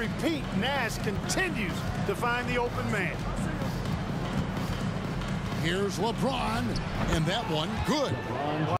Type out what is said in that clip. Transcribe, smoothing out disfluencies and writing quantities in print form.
repeat, Nash continues to find the open man. Here's LeBron, and that one good.